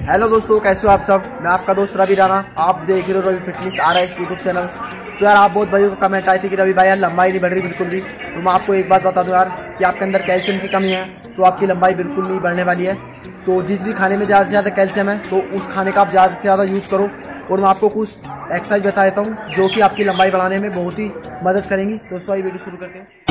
Hello दोस्तों, कैसे हो आप सब। मैं आपका दोस्त रवि राणा, आप देख रहे हो Ravi fitness RS YouTube channel. तो यार आप बहुत बड़े कमेंट आए थे कि रवि भाई यार लंबाई नहीं बढ़ रही बिल्कुल भी। तो मैं आपको एक बात बता दूं यार कि आपके अंदर कैल्शियम की कमी है, तो आपकी लंबाई बिल्कुल नहीं बढ़ने वाली है। तो जिस भी खाने में ज़्यादा से ज़्यादा कैल्शियम है तो उस खाने का आप ज़्यादा से ज़्यादा यूज़ करो। और मैं आपको कुछ एक्सरसाइज बता देता हूँ जो कि आपकी लंबाई बढ़ाने में बहुत ही मदद करेंगी। दोस्तों ये वीडियो शुरू करते हैं।